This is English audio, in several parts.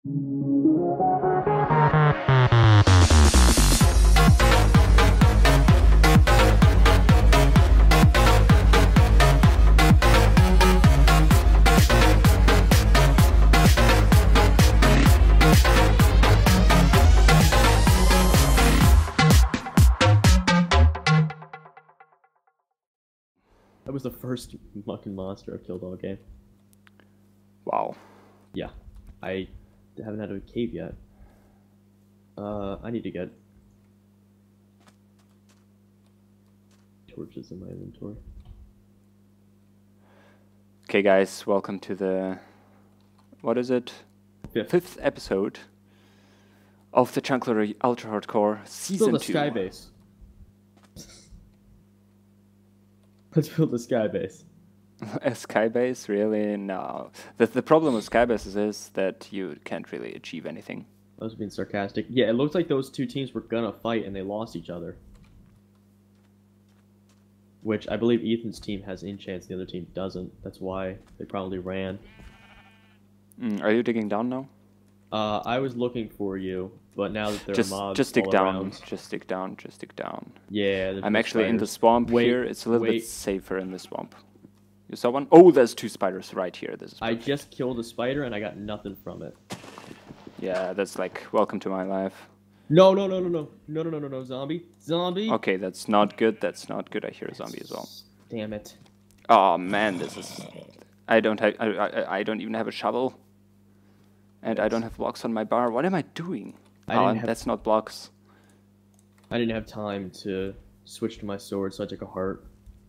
That was the first fucking monster I've killed all game. Wow. Yeah. I haven't had a cave yet. I need to get torches in my inventory. Okay, guys, welcome to the... What is it? Fifth episode of the Chunkler Ultra Hardcore Season 2. Build a sky base. Let's build a sky base. A sky base? Really? No. The problem with sky bases is that you can't really achieve anything. I was being sarcastic. Yeah, it looks like those two teams were gonna fight and they lost each other. Which I believe Ethan's team has enchants, the other team doesn't. That's why they probably ran. Are you digging down now? I was looking for you, but now that there are mobs just dig all down. around, Just dig down. Just dig down. yeah, I'm actually in the swamp here. It's a little bit wait. safer in the swamp. You saw one? Oh, there's two spiders right here. This is I perfect. just killed a spider and I got nothing from it. Yeah, that's like, welcome to my life. No, zombie, zombie. Okay, that's not good. That's not good. I hear a zombie as well. Damn it. Oh man, this is... I don't even have a shovel. And I don't have blocks on my bar. What am I doing? That's not blocks. I didn't have time to switch to my sword, so I took a heart.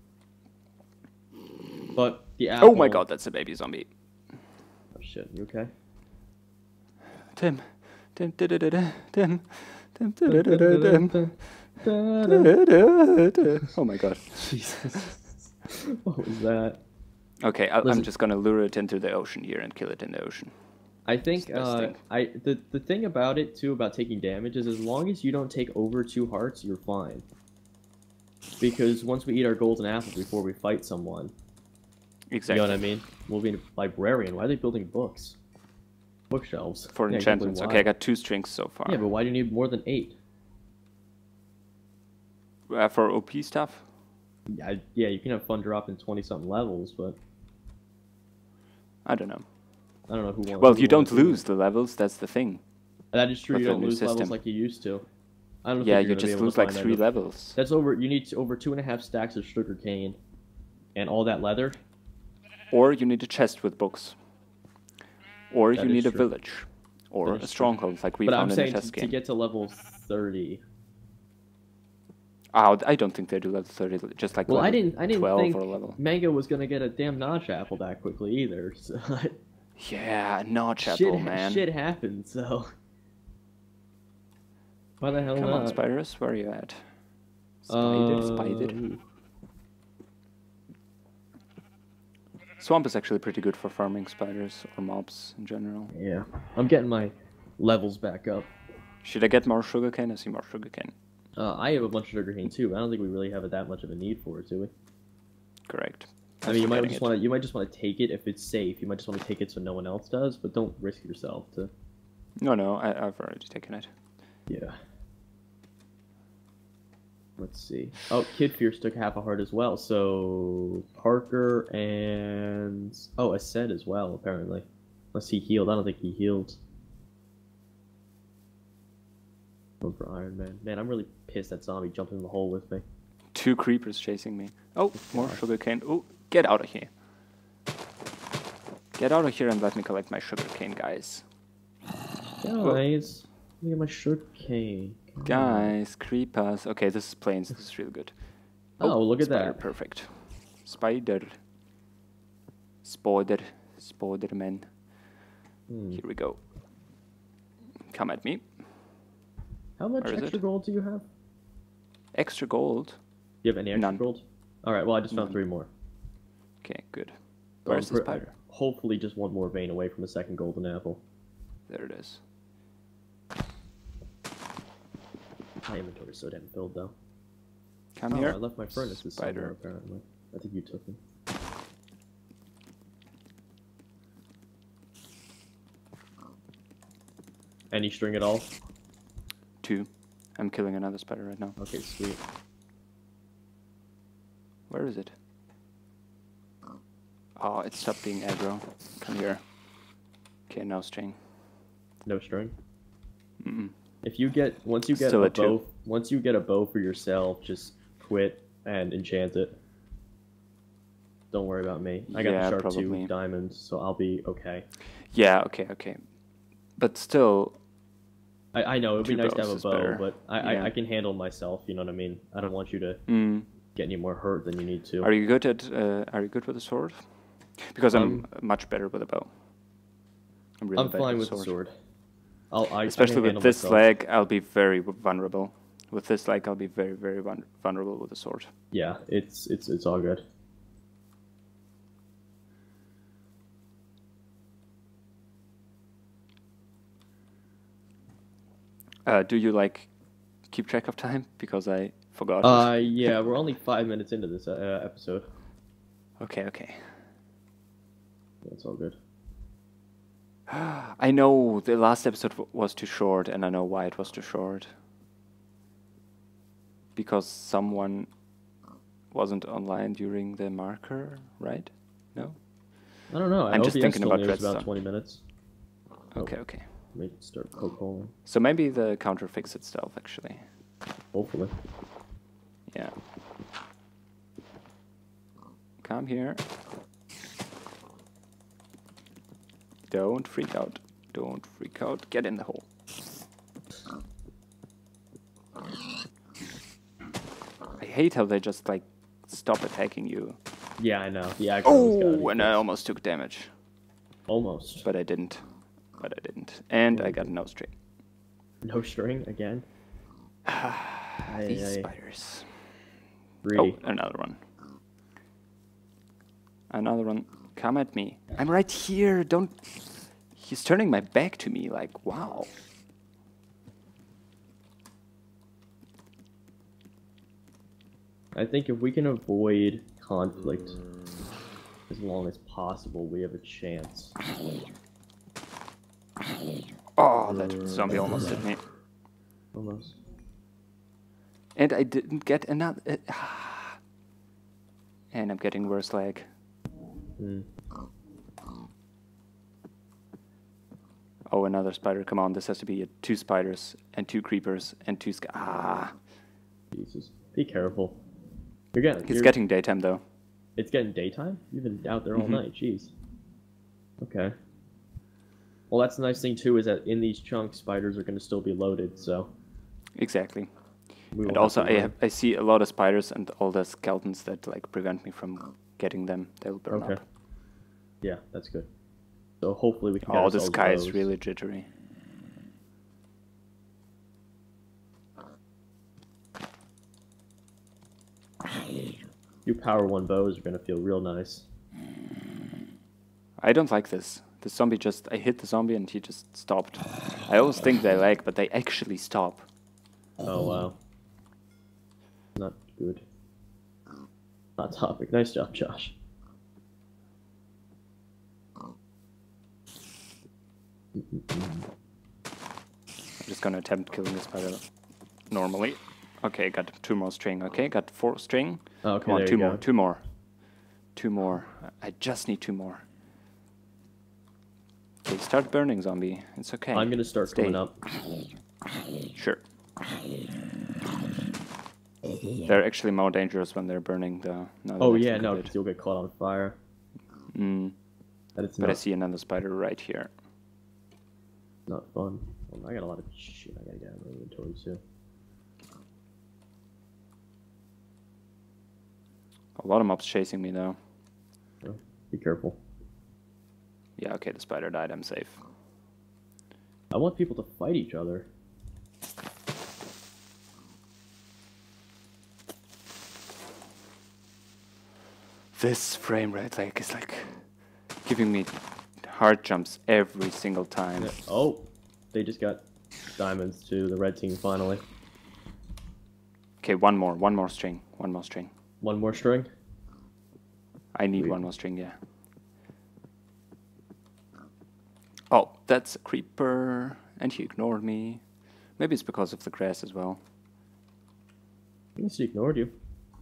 But the apple... Oh my god, that's a baby zombie. Oh shit, you okay? Tim. Oh my god. Jesus. What was that? Okay, I'm just gonna lure it into the ocean here and kill it in the ocean. I think the thing about it too, about taking damage, is as long as you don't take over 2 hearts, you're fine. Because once we eat our golden apple before we fight someone, Exactly. you know what I mean? We'll be a librarian. Why are they building books? Bookshelves. For Yeah, enchantments. exactly Okay, I why. got 2 strings so far. Yeah, but why do you need more than 8? For OP stuff? Yeah, you can have fun dropping 20-something levels, but I don't know. I don't know who wants. Well, you don't lose the levels, that's the thing. That is true. with You the don't new lose levels system. like you used to. I don't Yeah, think you you're gonna be just able lose to like find 3 that. levels. That's over. You need over 2.5 stacks of sugar cane, and all that leather. Or you need a chest with books. Or That you is need a true. village. Or That a is true. stronghold like we But I'm found in the saying test to game. get to level 30. Oh, I don't think they do level 30, just like Well, I level didn't 12 think or level. Mango was gonna get a damn notch apple that quickly either. So Yeah, notch apple, man. shit happens. So why the hell Come not? on, Spiders, where are you at? Spider. Swamp is actually pretty good for farming spiders or mobs in general. Yeah, I'm getting my levels back up. Should I get more sugarcane? I see more sugarcane. I have a bunch of sugarcane too. But I don't think we really have that much of a need for it, do we? Correct. I mean, you might just want to take it if it's safe. You might just want to take it so no one else does, but don't risk yourself to. No, I've already taken it. Yeah. Let's see. Oh, Kid Fierce took half a heart as well. So Parker and Ascend as well apparently. Unless he healed. I don't think he healed. Going for Iron Man. Man, I'm really pissed that zombie jumped in the hole with me. 2 creepers chasing me. Oh, more sugarcane. Oh, get out of here. Get out of here and let me collect my sugarcane, guys. Guys, look at my sugarcane. Guys, creepers. Okay, this is plains. This is really good. Oh, look at spider, that. Perfect. Spider. Spider-Man. Here we go. Come at me. How much Where is extra it? gold do you have? Extra gold. Do you have any extra None. gold? Alright, well I just found None. 3 more. Okay, good. So Where's I'm the spider? Hopefully just one more vein away from a second golden apple. There it is. My inventory's so damn filled though. Come Oh, here. I left my furnaces somewhere Spider. apparently. I think you took them. Any string at all? 2. I'm killing another spider right now. Okay, sweet. Where is it? Oh, it stopped being aggro. Come here. Okay, no string. No string? Mm-mm. If you get once you get a bow for yourself, just quit and enchant it. Don't worry about me. I got the sharp probably. 2 diamonds, so I'll be okay. Yeah, okay. But still, I know it'd be nice to have a bow, but I can handle myself. You know what I mean? I don't want you to get any more hurt than you need to. Are you good with a sword? Because I'm much better with a bow. I'm fine with the sword. Especially with this leg, I'll be very vulnerable. With this leg, I'll be very, very vulnerable with the sword. Yeah, it's all good. Do you keep track of time? Because I forgot. Yeah, we're only 5 minutes into this episode. Okay. That's all good. I know the last episode was too short, and I know why it was too short. Because someone wasn't online during the marker, right? No? I don't know. I'm just thinking about Redstone. About 20 minutes. Okay. Let me start poke-holing. So maybe the counter fixed itself, actually. Hopefully. Yeah. Come here. Don't freak out. Don't freak out. Get in the hole. I hate how they just stop attacking you. Yeah, I know. And I almost took damage. Almost. But I didn't. And I got no string. No string again? These spiders. Really? Oh, another one. Another one. Come at me. I'm right here. Don't... He's turning my back to me. Wow. I think if we can avoid conflict as long as possible, we have a chance. Oh, that zombie almost hit me. Almost. And I didn't get another... And I'm getting worse lag. Oh, another spider. Come on, this has to be 2 spiders and 2 creepers and 2 Jesus. Be careful. It's getting daytime, though. It's getting daytime? You've been out there all night. Jeez. Okay. Well, that's the nice thing, too, is that in these chunks, spiders are going to still be loaded, so... Exactly. And also, I see a lot of spiders and all the skeletons that prevent me from getting them. They'll burn up. Yeah, that's good. So hopefully we can. Oh, the sky is really jittery. You power 1 bows are gonna feel real nice. I don't like this. The zombie I hit the zombie and he just stopped. I always think they lag, but they actually stop. Oh wow. Not good. Hot topic. Nice job, Josh. I'm just gonna attempt killing this spider normally. Okay, got 2 more string. Okay, got 4 string. Oh, okay, come on, there you go. 2 more. 2 more. I just need 2 more. Okay, start burning, zombie. It's okay. I'm gonna start coming up. Sure. They're actually more dangerous when they're burning, though. Oh yeah, no, because you'll get caught on fire. But I see another spider right here. Not fun. Well, I got a lot of shit I gotta get out of my inventory too. A lot of mobs chasing me, though. Oh, be careful. Yeah, okay, the spider died. I'm safe. I want people to fight each other. This frame rate is giving me heart jumps every single time. Yeah. Oh, they just got diamonds to the red team finally. Okay, one more string. One more string. One more string? I need 1 more string, yeah. Oh, that's a creeper, and he ignored me. Maybe it's because of the grass as well. I guess he ignored you.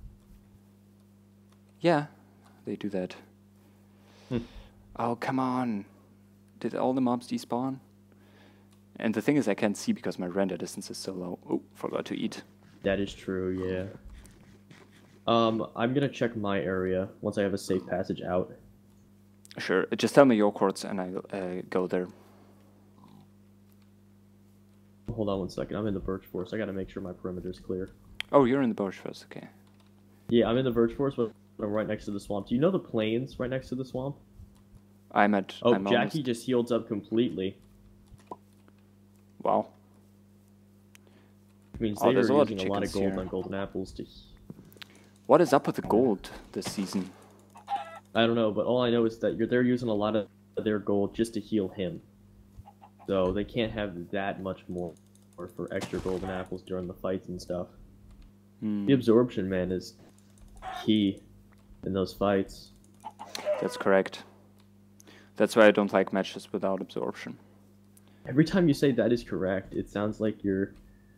Yeah, they do that. Oh, come on. Did all the mobs despawn? And the thing is, I can't see because my render distance is so low. Oh, forgot to eat. That is true, yeah. I'm gonna check my area once I have a safe passage out. Sure, just tell me your coords and I'll go there. Hold on one second, I'm in the Birch Forest. I gotta make sure my perimeter's clear. Oh, you're in the Birch Forest, okay. Yeah, I'm in the Birch Forest, but I'm right next to the swamp. Do you know the plains right next to the swamp? I'm Jackie almost... just healed up completely. Wow. It means they were using a lot of gold on golden apples to... What is up with the gold this season? I don't know, but all I know is that they're using a lot of their gold just to heal him. So they can't have that much more for extra golden apples during the fights and stuff. The absorption, man, is key in those fights. That's correct. That's why I don't like matches without absorption. Every time you say that is correct, it sounds like you're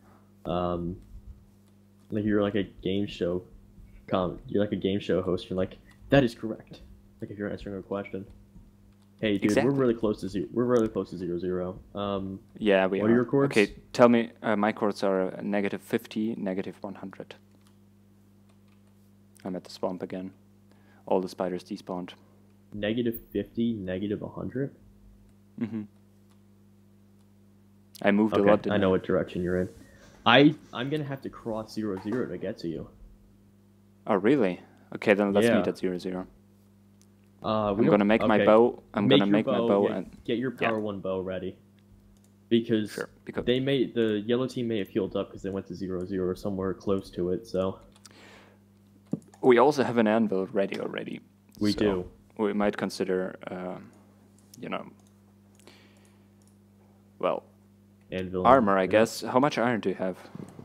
like a game show. You're like a game show host. You're like, that is correct. Like if you're answering a question. Hey, dude, exactly. we're really close to 0-0. Yeah, we are. What are your coords? Okay, tell me. My coords are -50, -100. I'm at the swamp again. All the spiders despawned. -50, -100. I moved a lot. I know what direction you're in. I'm gonna have to cross 0-0 to get to you. Oh really? Okay, then let's meet at 0-0. I'm gonna make my bow. I'm gonna make my bow and get your power 1 bow ready. Because the yellow team may have healed up because they went to 0-0 or somewhere close to it. So we also have an anvil ready already. We do. We might consider, well, anvil armor, I guess. How much iron do you have?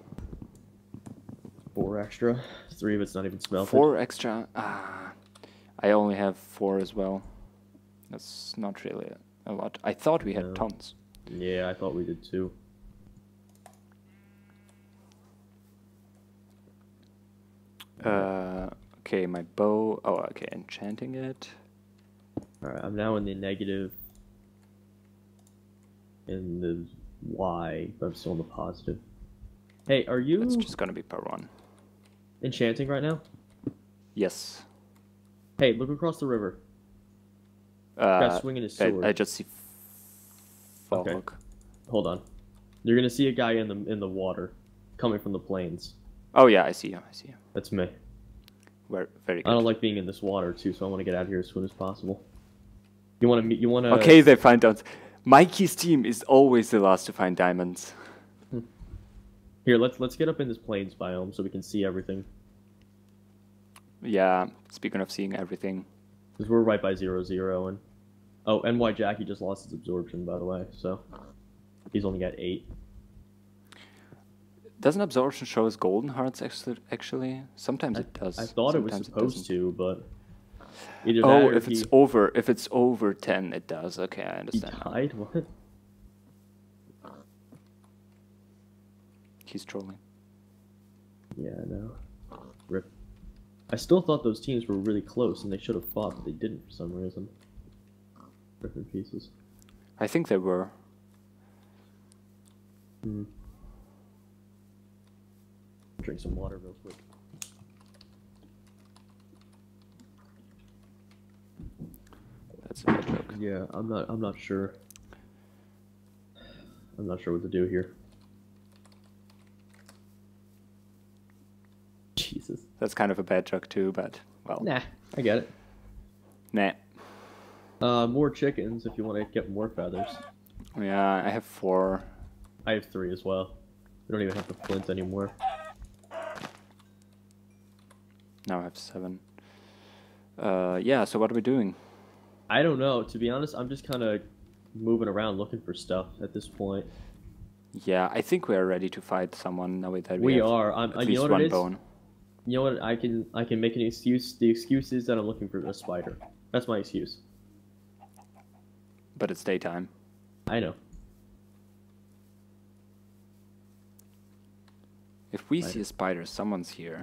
4 extra. 3 of it's not even smelted. 4 extra? I only have 4 as well. That's not really a lot. I thought we had tons. Yeah, I thought we did too. Okay, my bow. Oh, okay, enchanting it. Alright, I'm now in the negative. In the Y, but I'm still in the positive. Hey, are you... It's just gonna be per 1. Enchanting right now? Yes. Hey, look across the river. Guy's swinging his sword. I just see fog. Okay. Hold on. You're gonna see a guy in the water, coming from the plains. Oh yeah, I see him. That's me. Very good. I don't like being in this water too, so I want to get out of here as soon as possible. You want to meet? You want to? Okay, they find out. Mikey's team is always the last to find diamonds. Here, let's get up in this plains biome so we can see everything. Yeah, speaking of seeing everything. Because we're right by 0-0 and... Oh, NY Jackie just lost his absorption, by the way, so... He's only got 8. Doesn't absorption show us golden hearts, actually? Sometimes it does. I thought it was supposed to, but... Either oh, if it's over 10, it does. Okay, I understand. He died? What? He's trolling. Yeah, I know. Rip. I still thought those teams were really close, and they should have fought, but they didn't for some reason. Different pieces. I think they were. Drink some water real quick. That's a bad joke. Yeah, I'm not sure. I'm not sure what to do here. Jesus. That's kind of a bad joke too, but, well. Nah, I get it. Nah. More chickens if you want to get more feathers. Yeah, I have 4. I have 3 as well. We don't even have the flint anymore. Now I have 7. Yeah, so what are we doing? I don't know. To be honest, I'm just kind of moving around looking for stuff at this point. Yeah, I think we are ready to fight someone now that we are. At least one bone. You know what? I can make an excuse. The excuse is that I'm looking for a spider. That's my excuse. But it's daytime. I know. If we see a spider, someone's here.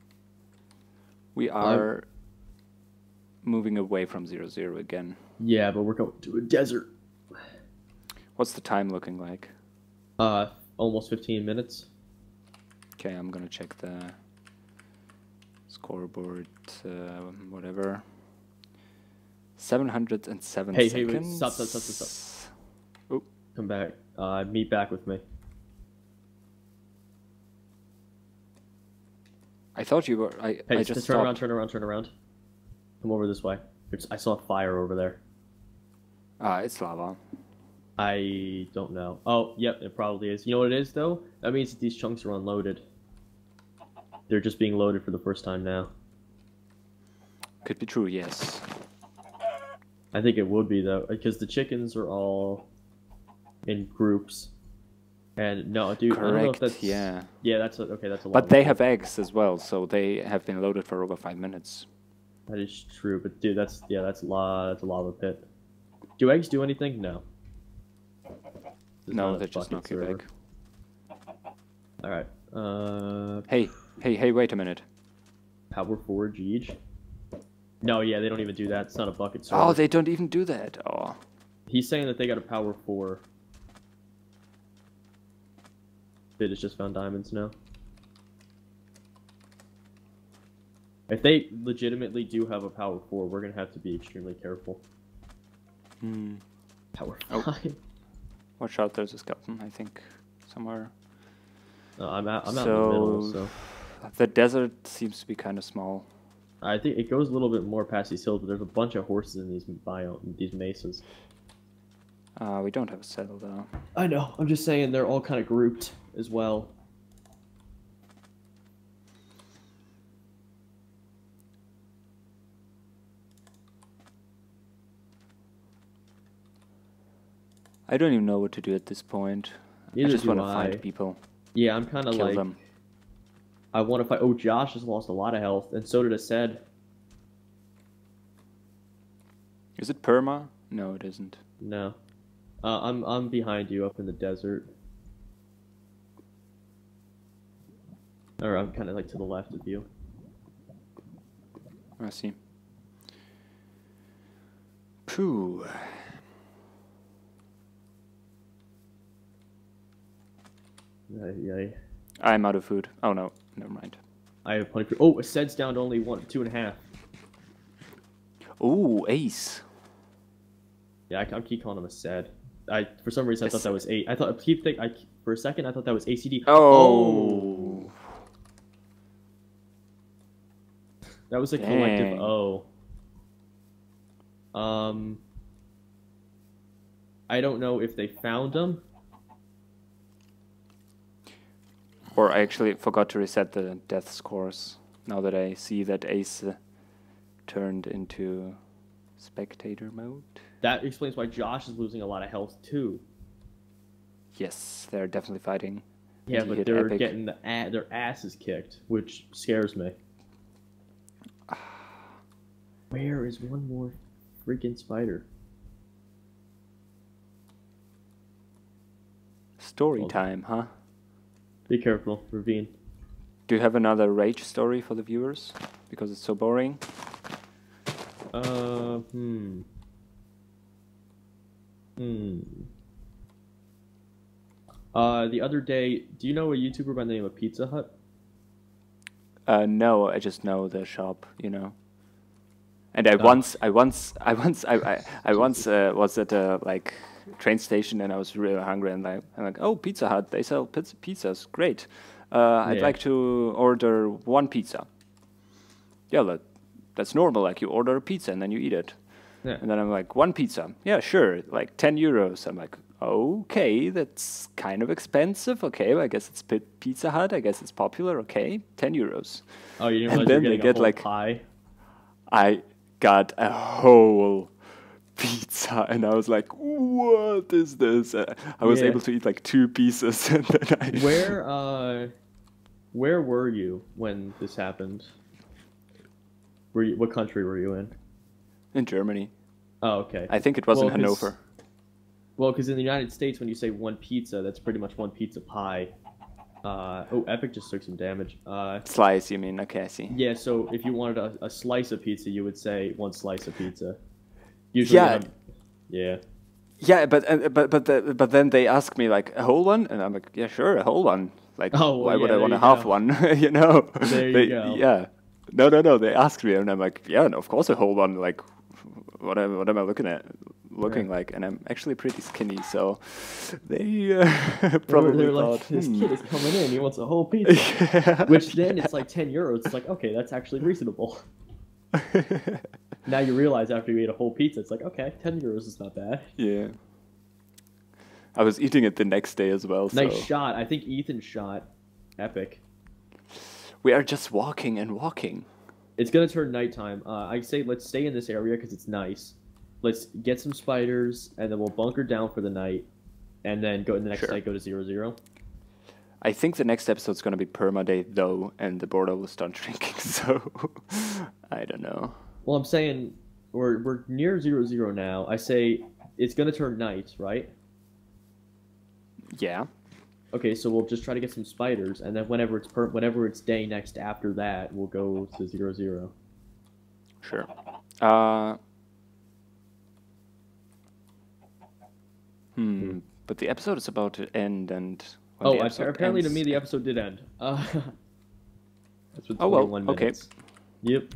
We are moving away from 0-0 again. Yeah, but we're going to a desert. What's the time looking like? Almost 15 minutes. Okay, I'm gonna check the scoreboard, whatever. 707 seconds. Hey, wait, stop. Oh. Come back. Meet back with me. I thought you were. I just turn stopped. around. Come over this way. I saw a fire over there. It's lava. I don't know. Oh, yep, it probably is. You know what it is, though? That means that these chunks are unloaded. They're just being loaded for the first time now. Could be true, yes. I think it would be, though, because the chickens are all in groups. And no, dude, correct, I don't know if that's... yeah. Yeah, that's a lot. But they have eggs as well, so they have been loaded for over 5 minutes. That is true, but dude, that's a lava pit. Do eggs do anything? No. No, they just knock you back. Alright, Hey, wait a minute. Power 4 Geege? No, yeah, they don't even do that. It's not a bucket server. Oh, they don't even do that. Oh. He's saying that they got a power 4. They just found diamonds now. If they legitimately do have a power 4, we're gonna have to be extremely careful. Power 5. Oh. Watch out, there's a skeleton, I think, somewhere. I'm out in the middle, so... The desert seems to be kind of small. I think it goes a little bit more past these hills, but there's a bunch of horses in these mesas. We don't have a saddle, though. I know, I'm just saying they're all kind of grouped as well. I don't even know what to do at this point. I just want to find people. Yeah, I'm kind of like... them. I want to fight... Oh, Josh has lost a lot of health, and so did Ased. Is it perma? No, it isn't. No. I'm behind you up in the desert. Or I'm kind of like to the left of you. I see. Phew. Yay. I'm out of food. Oh no, never mind. I have plenty of food. Oh, Ased's down to only 2.5. Ooh, ace. Yeah, I keep calling him Ased. For some reason I thought that was 8. For a second I thought that was ACD. Oh. That was a collective O. I don't know if they found them. Or I actually forgot to reset the death scores. Now that I see that Ace turned into spectator mode. That explains why Josh is losing a lot of health too. Yes, they're definitely fighting. Yeah, but they're getting their asses kicked, which scares me. Where is one more freaking spider? Story time, huh? Be careful, ravine. Do you have another rage story for the viewers? Because it's so boring. The other day, do you know a YouTuber by the name of Pizza Hut? No, I just know the shop, you know. And I once was at a like train station and I was really hungry and I'm like, oh, Pizza Hut, they sell pizzas, great. I'd like to order 1 pizza. Yeah, that's normal. Like you order a pizza and then you eat it. Yeah. And then I'm like, 1 pizza. Yeah, sure. Like 10 euros. I'm like, okay, that's kind of expensive. Okay, well, I guess it's Pizza Hut. I guess it's popular. Okay, 10 euros. Oh, you didn't realize you're getting a whole pie? I got a whole pizza and I was like, what is this? I was able to eat like 2 pieces. And then where were you when this happened? What country were you in? In Germany. Oh, okay. I think it was in Hanover. Well, because in the United States, when you say one pizza, that's pretty much one pizza pie. Oh, Epic just took some damage. Slice, you mean? Okay, I see. Yeah, so if you wanted a slice of pizza, you would say one slice of pizza. Usually, yeah. Yeah, but then they ask me like a whole one, and I'm like, yeah, sure, a whole one. Like, why would I want a half one? You know? There you go. Yeah. No. They ask me, and I'm like, yeah, no, of course a whole one. Like, what am I looking like? And I'm actually pretty skinny, so they probably they're thought, like, this kid is coming in, he wants a whole pizza. Which then it's like 10 euros. It's like, okay, that's actually reasonable. Now you realize after you ate a whole pizza, it's like, okay, 10 euros is not bad. Yeah. I was eating it the next day as well. Nice shot. I think Ethan shot Epic. We are just walking and walking. It's going to turn nighttime. I say let's stay in this area because it's nice. Let's get some spiders, and then we'll bunker down for the night, and then go the next night go to 0-0. I think the next episode's going to be permaday, though, and the border will start shrinking, so I don't know. Well, I'm saying we're near 0-0 now. I say it's going to turn night, right? Yeah. Okay, so we'll just try to get some spiders, and then whenever it's day next after that, we'll go to 0-0. Sure. But the episode is about to end, and apparently to me the episode did end. That's with 21 minutes. Okay. Yep.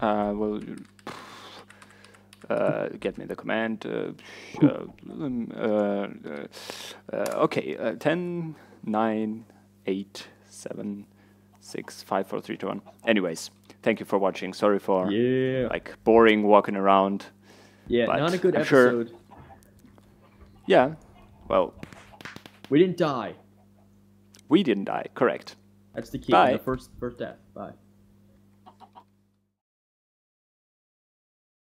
Get me the command. Okay. 10, 9, 8, 7, 6, 5, 4, 3, 2, 1. Anyways, thank you for watching. Sorry for like boring walking around. Yeah, not a good episode. Sure, yeah. Well, we didn't die. We didn't die. Correct. That's the key. Bye. The first death. Bye.